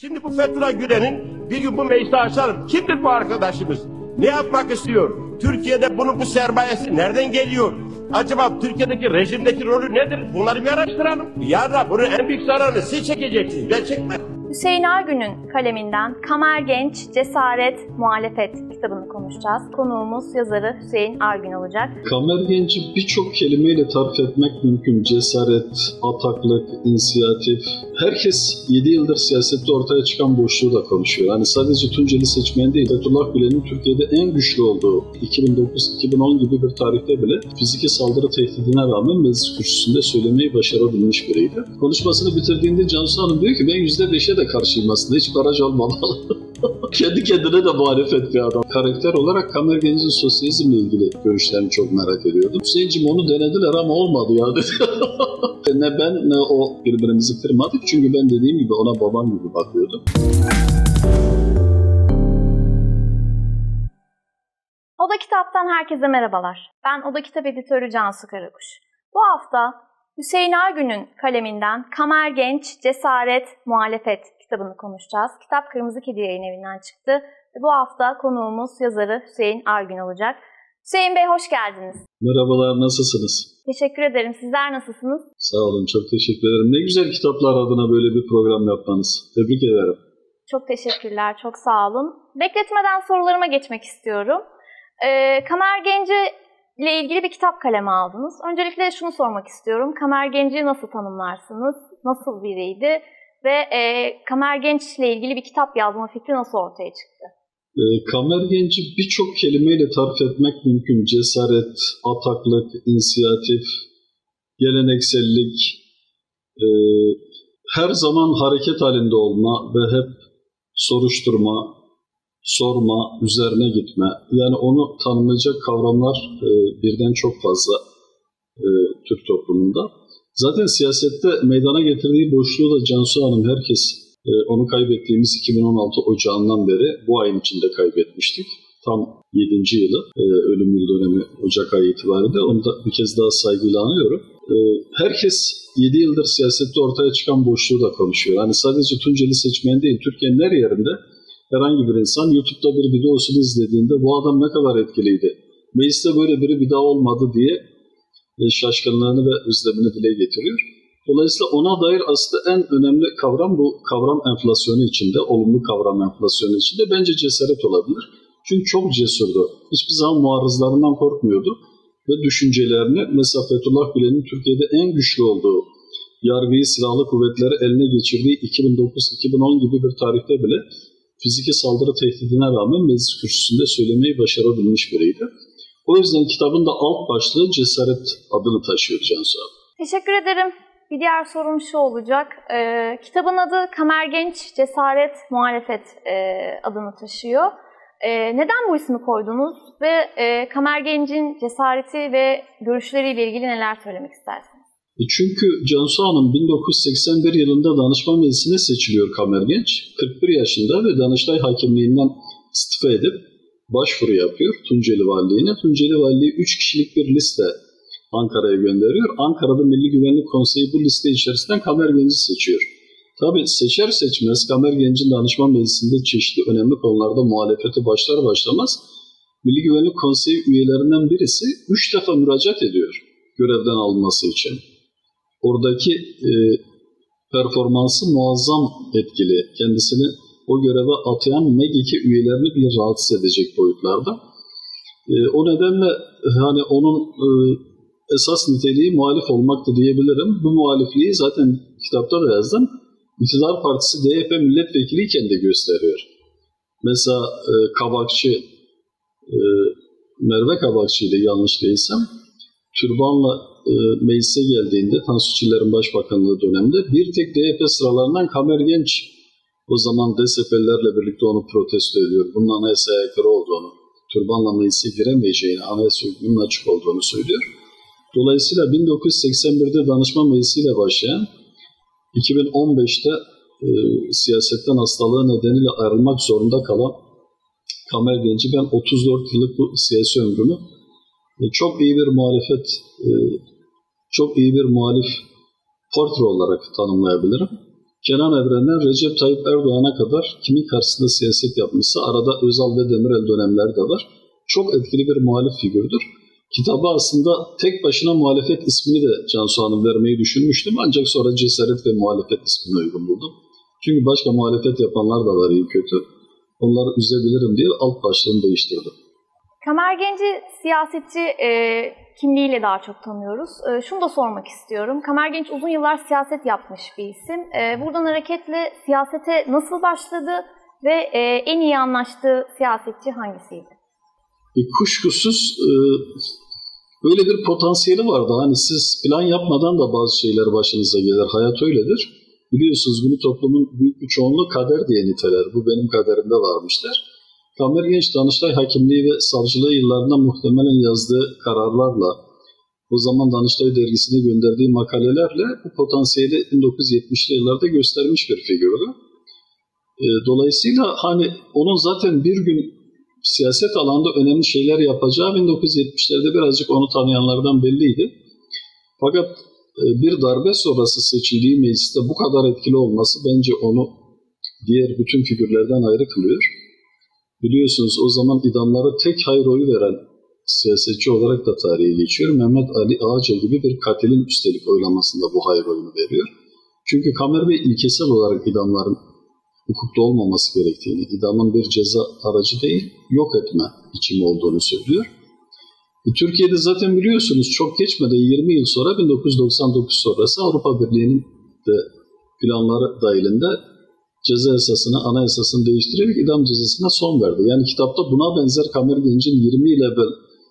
Şimdi bu Fethullah Gülen'in bir gün bu meclisi açalım. Kimdir bu arkadaşımız? Ne yapmak istiyor? Türkiye'de bu sermayesi nereden geliyor? Acaba Türkiye'deki rejimdeki rolü nedir? Bunları bir araştıralım. Yarın bunun en büyük zararını siz çekeceksiniz. Ben çekmem. Hüseyin Argün'ün kaleminden Kamer Genç, Cesaret, Muhalefet kitabını konuşacağız. Konuğumuz yazarı Hüseyin Argün olacak. Kamer Genç'i birçok kelimeyle tarif etmek mümkün. Cesaret, ataklık, inisiyatif. Herkes 7 yıldır siyasette ortaya çıkan boşluğu da konuşuyor. Hani sadece Tunceli seçmeni değil, Fethullah Gülen'in Türkiye'de en güçlü olduğu 2009-2010 gibi bir tarihte bile fiziki saldırı tehdidine rağmen meclis kürsüsünde söylemeyi başarabilmiş biriydi. Konuşmasını bitirdiğinde Cansu Hanım diyor ki ben %5'e de karşıyım aslında, hiç baraj olmamalı. Kendi kendine de muhalefet bir adam. Karakter olarak Kamer Genç'in sosyalizmle ilgili görüşlerini çok merak ediyordum. Hüseyin'cim onu denediler ama olmadı ya dedi. Ne ben ne o birbirimizi kırmadık çünkü ben dediğim gibi ona babam gibi bakıyordum. Oda Kitap'tan herkese merhabalar. Ben Oda Kitap editörü Cansu Karakuş. Bu hafta Hüseyin Argün'ün kaleminden Kamer Genç, Cesaret, Muhalefet kitabını konuşacağız. Kitap Kırmızı Kedi Yayınevi'nden çıktı. Bu hafta konuğumuz yazarı Hüseyin Argün olacak. Hüseyin Bey hoş geldiniz. Merhabalar, nasılsınız? Teşekkür ederim. Sizler nasılsınız? Sağ olun, çok teşekkür ederim. Ne güzel kitaplar adına böyle bir program yapmanız. Tebrik ederim. Çok teşekkürler, çok sağ olun. Bekletmeden sorularıma geçmek istiyorum. Kamer Genci ile ilgili bir kitap kaleme aldınız. Öncelikle şunu sormak istiyorum. Kamer Genci'yi nasıl tanımlarsınız? Nasıl biriydi? Ve Kamer Genç ile ilgili bir kitap yazma fikri nasıl ortaya çıktı? Kamer Genç'i birçok kelimeyle tarif etmek mümkün. Cesaret, ataklık, inisiyatif, geleneksellik, her zaman hareket halinde olma ve hep soruşturma, sorma, üzerine gitme. Yani onu tanımlayacak kavramlar birden çok fazla Türk toplumunda. Zaten siyasette meydana getirdiği boşluğu da Cansu Hanım herkes onu kaybettiğimiz 2016 Ocağı'ndan beri bu ayın içinde kaybetmiştik. Tam 7. yılı, ölüm yıl dönemi Ocak ayı itibariyle. Onu da bir kez daha saygıyla anıyorum. Herkes 7 yıldır siyasette ortaya çıkan boşluğu da konuşuyor. Hani sadece Tunceli seçmeni değil, Türkiye'nin her yerinde herhangi bir insan YouTube'da bir videosunu izlediğinde bu adam ne kadar etkiliydi, mecliste böyle biri bir daha olmadı diye şaşkınlığını ve özlemini dile getiriyor. Dolayısıyla ona dair aslında en önemli kavram bu kavram enflasyonu içinde, olumlu kavram enflasyonu içinde bence cesaret olabilir. Çünkü çok cesurdu. Hiçbir zaman muarızlarından korkmuyordu. Ve düşüncelerini mesela Fethullah Gülen'in Türkiye'de en güçlü olduğu, yargıyı, silahlı kuvvetleri eline geçirdiği 2009-2010 gibi bir tarihte bile fiziki saldırı tehdidine rağmen meclis kürsüsünde söylemeyi başarabilmiş biriydi. O yüzden kitabın da alt başlığı Cesaret adını taşıyor Cansu abi. Teşekkür ederim. Bir diğer sorum şu olacak. Kitabın adı Kamer Genç, Cesaret, Muhalefet adını taşıyor. Neden bu ismi koydunuz ve Kamer Genç'in cesareti ve görüşleriyle ilgili neler söylemek istersiniz? Çünkü Cansu Hanım 1981 yılında Danışman Meclisi'ne seçiliyor Kamer Genç. 41 yaşında ve Danıştay Hakimliğinden istifa edip başvuru yapıyor Tunceli Valiliğine. Tunceli Valiliği 3 kişilik bir liste Ankara'ya gönderiyor. Ankara'da Milli Güvenlik Konseyi bu liste içerisinden Kamer Genç'i seçiyor. Tabii seçer seçmez Kamer Genç'in Danışman Meclisi'nde çeşitli önemli konularda muhalefeti başlar başlamaz Milli Güvenlik Konseyi üyelerinden birisi 3 defa müracaat ediyor görevden alınması için. Oradaki performansı muazzam etkili. Kendisini o göreve atayan MEG2 üyelerini bile rahatsız edecek boyutlarda. O nedenle hani onun esas niteliği muhalif olmaktı diyebilirim. Bu muhalifliği zaten kitapta da yazdım. İktidar Partisi DYP milletvekiliyken de gösteriyor. Mesela Kabakçı, Merve Kabakçı'ydı yanlış değilsem, türbanla meclise geldiğinde Tansu Çiller'in başbakanlığı döneminde bir tek DYP sıralarından Kamer Genç o zaman DSP'lilerle birlikte onu protesto ediyor. Bunun anayasaya aykırı olduğunu, türbanla meclise giremeyeceğini, anayasa hükmünün açık olduğunu söylüyor. Dolayısıyla 1981'de Danışman Meclisi ile başlayan 2015'te siyasetten hastalığı nedeniyle ayrılmak zorunda kalan Kamer Genç'i ben 34 yıllık bu siyasi ömrümü çok iyi bir muhalefet, çok iyi bir muhalif portre olarak tanımlayabilirim. Kenan Evren'den Recep Tayyip Erdoğan'a kadar kimin karşısında siyaset yapmışsa arada Özal ve Demirel dönemleri de var. Çok etkili bir muhalif figürdür. Kitabı aslında tek başına muhalefet ismini de Cansu Hanım vermeyi düşünmüştüm. Ancak sonra cesaret ve muhalefet ismini uygun buldum. Çünkü başka muhalefet yapanlar da var iyi kötü. Onları üzebilirim diye alt başlığını değiştirdim. Kamer Genç'i siyasetçi kimliğiyle daha çok tanıyoruz. Şunu da sormak istiyorum. Kamer Genç uzun yıllar siyaset yapmış bir isim. Buradan hareketle siyasete nasıl başladı ve en iyi anlaştığı siyasetçi hangisiydi? Kuşkusuz öyle bir potansiyeli vardı. Hani siz plan yapmadan da bazı şeyler başınıza gelir. Hayat öyledir. Biliyorsunuz bunu toplumun büyük bir çoğunluğu kader diye niteler. Bu benim kaderimde varmışlar. Kamer Genç Danıştay Hakimliği ve Savcılığı yıllarında muhtemelen yazdığı kararlarla, o zaman Danıştay Dergisi'ne gönderdiği makalelerle bu potansiyeli 1970'li yıllarda göstermiş bir figürdü. Dolayısıyla hani onun zaten bir gün siyaset alanında önemli şeyler yapacağı 1970'lerde birazcık onu tanıyanlardan belliydi. Fakat bir darbe sonrası seçildiği mecliste bu kadar etkili olması bence onu diğer bütün figürlerden ayrı kılıyor. Biliyorsunuz o zaman idamlara tek hayır oyu veren siyasetçi olarak da tarihe geçiyor. Mehmet Ali Ağaca gibi bir katilin üstelik oylamasında bu hayır oyunu veriyor. Çünkü Kamer Bey ilkesel olarak idamların hukukta olmaması gerektiğini, idamın bir ceza aracı değil, yok etme biçimi olduğunu söylüyor. Türkiye'de zaten biliyorsunuz çok geçmeden 20 yıl sonra 1999 sonrası Avrupa Birliği'nin de planları dahilinde ceza yasasını, anayasasını değiştirerek idam cezasına son verdi. Yani kitapta buna benzer Kamer Genç'in 20 yıl evvel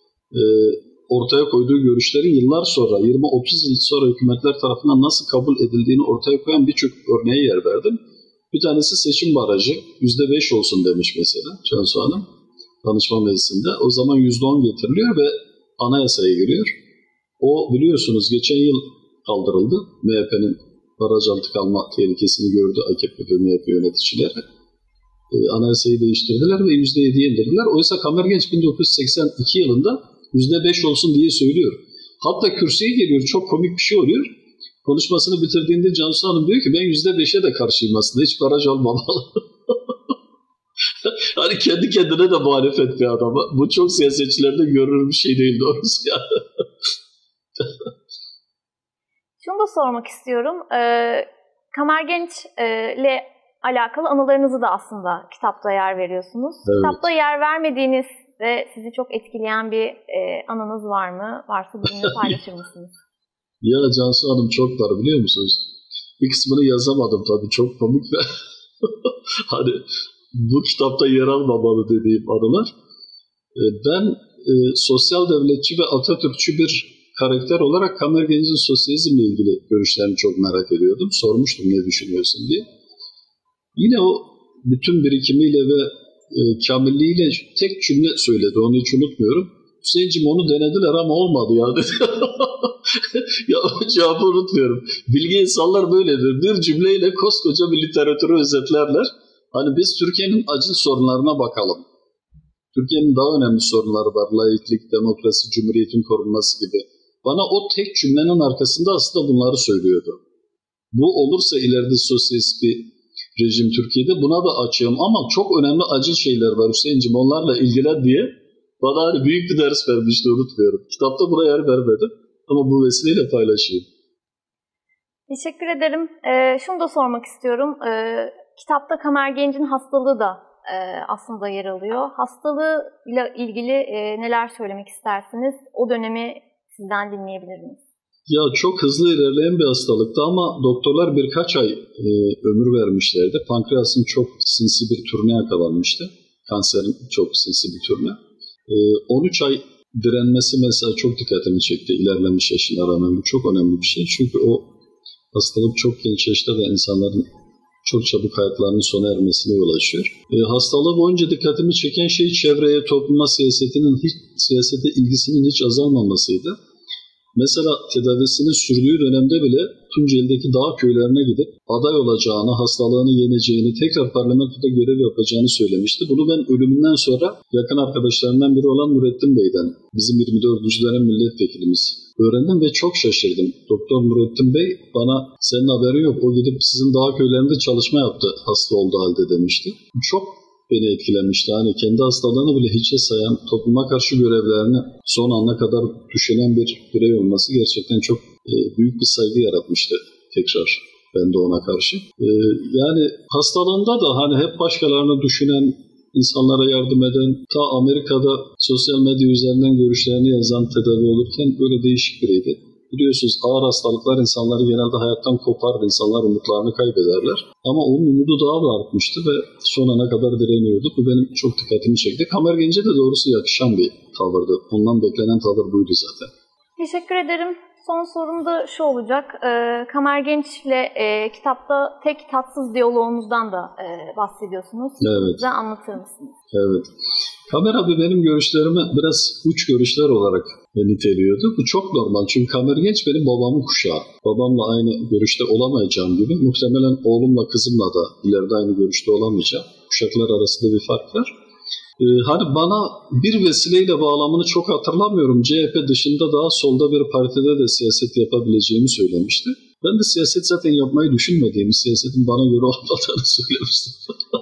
ortaya koyduğu görüşlerin yıllar sonra, 20-30 yıl sonra hükümetler tarafından nasıl kabul edildiğini ortaya koyan birçok örneğe yer verdim. Bir tanesi seçim barajı, %5 olsun demiş mesela Cansu Hanım danışma meclisinde. O zaman %10 getiriliyor ve anayasaya giriyor. O biliyorsunuz geçen yıl kaldırıldı. MHP'nin baraj altı kalma tehlikesini gördü AKP ve MHP yöneticileri. Anayasayı değiştirdiler ve %7'ye indirdiler. Oysa Kamer Genç 1982 yılında %5 olsun diye söylüyor. Hatta kürsüye geliyor, çok komik bir şey oluyor. Konuşmasını bitirdiğinde Cansu Hanım diyor ki ben %5'e de karşıyım aslında, hiç baraj olmamalı. Hani kendi kendine de muhalefet bir adama. Bu çok siyasetçilerde görülür bir şey değil doğrusu yani. Şunu da sormak istiyorum. Kamer Genç'le alakalı anılarınızı da aslında kitapta yer veriyorsunuz. Evet. Kitapta yer vermediğiniz ve sizi çok etkileyen bir anınız var mı? Varsa bizimle paylaşır mısınız? Ya Cansu Hanım çok var biliyor musunuz? Bir kısmını yazamadım tabii, çok komik ve hani bu kitapta yer almamalı dediğim anılar. Ben sosyal devletçi ve Atatürkçü bir karakter olarak Kamer Genç'in sosyalizmle ilgili görüşlerini çok merak ediyordum. Sormuştum ne düşünüyorsun diye. Yine o bütün birikimiyle ve kamilliğiyle tek cümle söyledi. Onu hiç unutmuyorum. Hüseyin'cim onu denediler ama olmadı ya dedi. Ya o cevabı unutmuyorum. Bilgi insanlar böyledir. Bir cümleyle koskoca bir literatürü özetlerler. Hani biz Türkiye'nin acil sorunlarına bakalım. Türkiye'nin daha önemli sorunları var. Laiklik, demokrasi, cumhuriyetin korunması gibi. Bana o tek cümlenin arkasında aslında bunları söylüyordu. Bu olursa ileride sosyalist bir rejim Türkiye'de, buna da açığım ama çok önemli acil şeyler var Hüseyin'cim, onlarla ilgilen diye bana hani büyük bir ders vermişti, unutmuyorum. Kitapta buna yer vermedim ama bu vesileyle paylaşayım. Teşekkür ederim. Şunu da sormak istiyorum. Kitapta Kamer Genç'in hastalığı da aslında yer alıyor. Hastalığıyla ilgili neler söylemek istersiniz? O dönemi sizden dinleyebilir miyiz? Ya çok hızlı ilerleyen bir hastalıktı ama doktorlar birkaç ay ömür vermişlerdi. Pankreasın çok sinsi bir türüne yakalanmıştı. Kanserin çok sinsi bir türüne. 13 ay direnmesi mesela çok dikkatimi çekti ilerlemiş yaşına rağmen. Bu çok önemli bir şey. Çünkü o hastalık çok genç yaşta da insanların çok çabuk hayatlarının sona ermesine yol açıyor. Hastalığı boyunca dikkatimi çeken şey çevreye, topluma, siyasete ilgisinin hiç azalmamasıydı. Mesela tedavisini sürdüğü dönemde bile Tunceli'deki dağ köylerine gidip aday olacağını, hastalığını yeneceğini, tekrar parlamentoda görev yapacağını söylemişti. Bunu ben ölümünden sonra yakın arkadaşlarından biri olan Nurettin Bey'den, bizim 24. dönem milletvekilimiz öğrendim ve çok şaşırdım. Doktor Nurettin Bey bana senin haberin yok, o gidip sizin dağ köylerinde çalışma yaptı hasta olduğu halde demişti. Çok beni etkilemişti. Hani kendi hastalığını bile hiçe sayan, topluma karşı görevlerini son ana kadar düşünen bir birey olması gerçekten çok büyük bir saygı yaratmıştı tekrar ben de ona karşı. Yani hastalığında da hani hep başkalarını düşünen, insanlara yardım eden, ta Amerika'da sosyal medya üzerinden görüşlerini yazan, tedavi olurken böyle değişik biriydi. Biliyorsunuz ağır hastalıklar insanları genelde hayattan kopar, insanlar umutlarını kaybederler. Ama onun umudu daha da artmıştı ve son ana kadar direniyordu. Bu benim çok dikkatimi çekti. Kamergenç'e de doğrusu yakışan bir tavırdı. Ondan beklenen tavır buydu zaten. Teşekkür ederim. Son sorum da şu olacak. Kamer Genç'le kitapta tek tatsız diyaloğunuzdan da bahsediyorsunuz. Evet. Bize anlatır mısınız? Evet. Kamer abi benim görüşlerimi biraz uç görüşler olarak niteliyordu. Bu çok normal çünkü Kamer Genç benim babamın kuşağı. Babamla aynı görüşte olamayacağım gibi muhtemelen oğlumla kızımla da ileride aynı görüşte olamayacağım. Kuşaklar arasında bir fark var. Hani bana bir vesileyle bağlamını çok hatırlamıyorum. CHP dışında daha solda bir partide de siyaset yapabileceğimi söylemişti. Ben de siyaset zaten yapmayı düşünmediğimi, siyasetin bana göre olmadığını söylemiştim.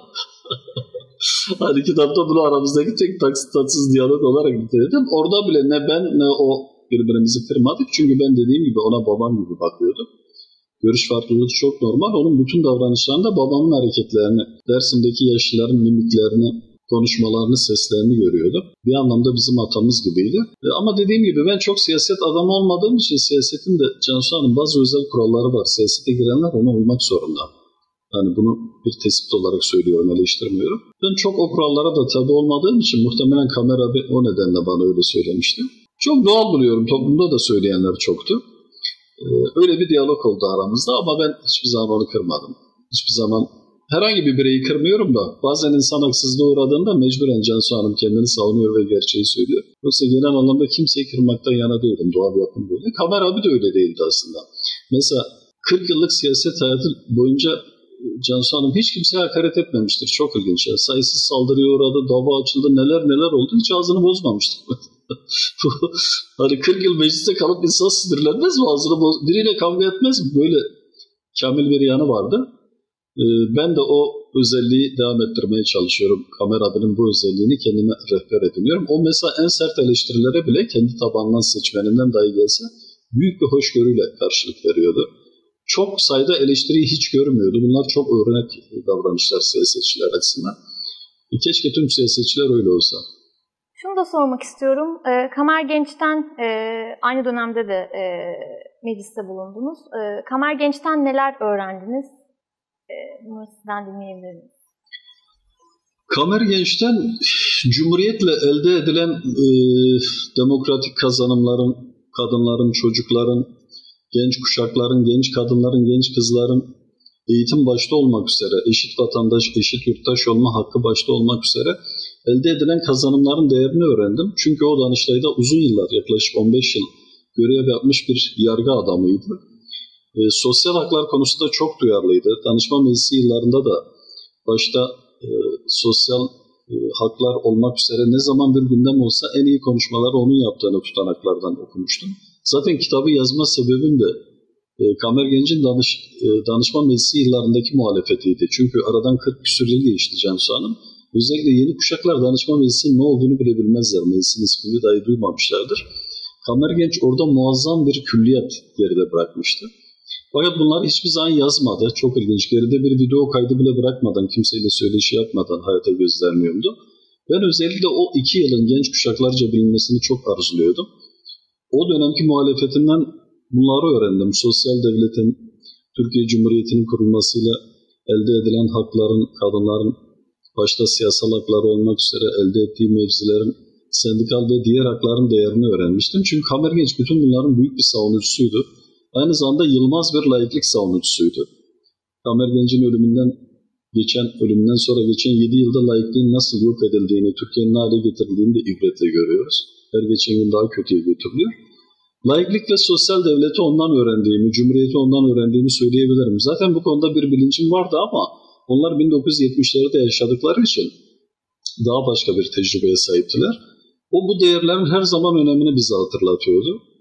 Hani kitapta bunu aramızdaki tek tatsız diyalog olarak niteledim. Orada bile ne ben ne o birbirimizi kırmadık. Çünkü ben dediğim gibi ona babam gibi bakıyordum. Görüş farklılığı çok normal. Onun bütün davranışlarında babamın hareketlerini, Dersim'deki yaşlıların mimiklerini, konuşmalarını, seslerini görüyordum. Bir anlamda bizim atamız gibiydi. Ama dediğim gibi ben çok siyaset adamı olmadığım için siyasetin de Cansu Hanım bazı özel kuralları var. Siyasete girenler ona uymak zorunda. Yani bunu bir tespit olarak söylüyorum, eleştirmiyorum. Ben çok o kurallara da tabi olmadığım için muhtemelen Kamer abi o nedenle bana öyle söylemişti. Çok doğal buluyorum. Toplumda da söyleyenler çoktu. Öyle bir diyalog oldu aramızda ama ben hiçbir zaman onu kırmadım. Hiçbir zaman herhangi bir bireyi kırmıyorum da bazen insan haksızlığa uğradığında mecburen Cansu Hanım kendini savunuyor ve gerçeği söylüyor. Yoksa genel anlamda kimseyi kırmaktan yana değilim. Doğal yapım böyle. Kamer abi de öyle değildi aslında. Mesela 40 yıllık siyaset hayatı boyunca Cansu Hanım hiç kimseye hakaret etmemiştir. Çok ilginç ya. Sayısız saldırıya uğradı, dava açıldı, neler oldu. Hiç ağzını bozmamıştır. Hani 40 yıl mecliste kalıp insan sinirlenmez mi? Biriyle kavga etmez mi? Böyle kamil bir yanı vardı. Ben de o özelliği devam ettirmeye çalışıyorum. Kamer abinin bu özelliğini kendime rehber ediniyorum. O mesela en sert eleştirilere bile kendi tabanından, seçmeninden dahi gelse büyük bir hoşgörüyle karşılık veriyordu. Çok sayıda eleştiriyi hiç görmüyordu. Bunlar çok örnek davranışlar siyasetçiler açısından. Keşke tüm siyasetçiler öyle olsa. Şunu da sormak istiyorum. Kamer Genç'ten aynı dönemde de mecliste bulundunuz. Kamer Genç'ten neler öğrendiniz? Bunu sizden dinleyebiliriz. Kamer Genç'ten Cumhuriyet'le elde edilen demokratik kazanımların, kadınların, çocukların, genç kuşakların, genç kadınların, genç kızların eğitim başta olmak üzere, eşit vatandaş, eşit yurttaş olma hakkı başta olmak üzere elde edilen kazanımların değerini öğrendim. Çünkü o Danıştay'da uzun yıllar, yaklaşık 15 yıl görev yapmış bir yargı adamıydı. Sosyal haklar konusunda çok duyarlıydı. Danışma meclisi yıllarında da başta sosyal haklar olmak üzere ne zaman bir gündem olsa en iyi konuşmaları onun yaptığını tutanaklardan okumuştum. Zaten kitabı yazma sebebim de Kamer Genç'in danışma meclisi yıllarındaki muhalefetiydi. Çünkü aradan 40 küsur yıl geçti Cansu Hanım. Özellikle yeni kuşaklar danışma meclisinin ne olduğunu bile bilmezler. Meclisin ismini dahi duymamışlardır. Kamer Genç orada muazzam bir külliyat geride bırakmıştı. Fakat bunlar hiçbir zaman yazmadı. Çok ilginç. Geride bir video kaydı bile bırakmadan, kimseyle söyleşi yapmadan hayata göstermiyordu. Ben özellikle o 2 yılın genç kuşaklarca bilinmesini çok arzuluyordum. O dönemki muhalefetinden bunları öğrendim. Sosyal devletin, Türkiye Cumhuriyeti'nin kurulmasıyla elde edilen hakların, kadınların başta siyasal hakları olmak üzere elde ettiği mevzilerin, sendikal ve diğer hakların değerini öğrenmiştim. Çünkü Kamer Genç bütün bunların büyük bir savunucusuydu. Aynı zamanda yılmaz bir laiklik savunucusuydu. Kamer Genç'in ölümünden sonra geçen 7 yılda laikliğin nasıl yok edildiğini, Türkiye'nin hale getirildiğini de ibretle görüyoruz. Her geçen gün daha kötüye götürülüyor. Laiklikle sosyal devleti ondan öğrendiğimi, cumhuriyeti ondan öğrendiğimi söyleyebilirim. Zaten bu konuda bir bilincim vardı ama onlar 1970'lerde yaşadıkları için daha başka bir tecrübeye sahiptiler. O bu değerlerin her zaman önemini bize hatırlatıyordu.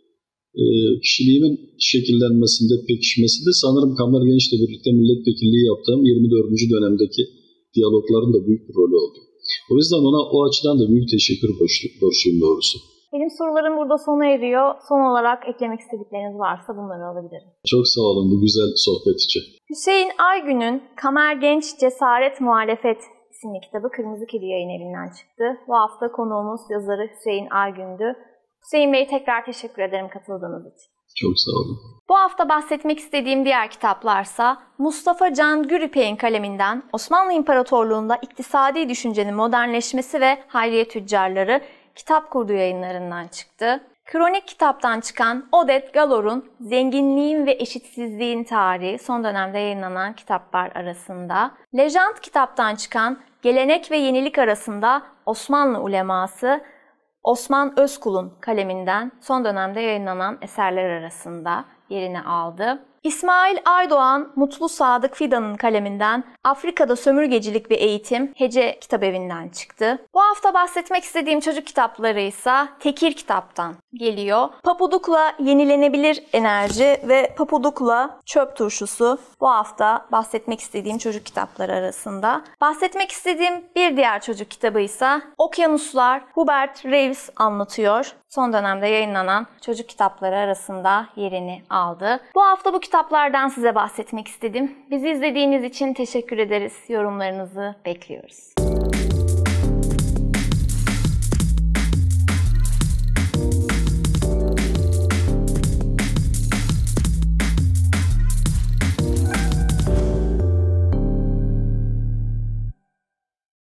kişiliğimin şekillenmesinde, pekişmesinde sanırım Kamer Genç'le birlikte milletvekilliği yaptığım 24. dönemdeki diyalogların da büyük bir rolü oldu. O yüzden ona o açıdan da büyük teşekkür borçluyum doğrusu. Benim sorularım burada sona eriyor. Son olarak eklemek istedikleriniz varsa bunları alabilirim. Çok sağ olun bu güzel sohbet için. Hüseyin Aygün'ün Kamer Genç Cesaret Muhalefet isimli kitabı Kırmızı Kedi Yayın Evi'nden çıktı. Bu hafta konuğumuz yazarı Hüseyin Aygün'dü. Hüseyin Bey tekrar teşekkür ederim katıldığınız için. Çok sağ olun. Bu hafta bahsetmek istediğim diğer kitaplarsa Mustafa Can Gürüpek'in kaleminden Osmanlı İmparatorluğu'nda iktisadi düşüncenin modernleşmesi ve Hayriye Tüccarları Kitap Kurdu Yayınlarından çıktı. Kronik kitaptan çıkan Odette Galor'un Zenginliğin ve Eşitsizliğin Tarihi son dönemde yayınlanan kitaplar arasında. Lejant kitaptan çıkan Gelenek ve Yenilik Arasında Osmanlı Uleması Osman Özkul'un kaleminden son dönemde yayınlanan eserler arasında yerini aldı. İsmail Aydoğan, Mutlu Sadık Fidan'ın kaleminden Afrika'da Sömürgecilik ve Eğitim Hece Kitabevi'nden çıktı. Bu hafta bahsetmek istediğim çocuk kitapları ise Tekir Kitap'tan geliyor. Papuduk'la Yenilenebilir Enerji ve Papuduk'la Çöp Turşusu bu hafta bahsetmek istediğim çocuk kitapları arasında. Bahsetmek istediğim bir diğer çocuk kitabı ise Okyanuslar, Hubert Reeves anlatıyor. Son dönemde yayınlanan çocuk kitapları arasında yerini aldı. Bu hafta bu kitaplardan size bahsetmek istedim. Bizi izlediğiniz için teşekkür ederiz. Yorumlarınızı bekliyoruz.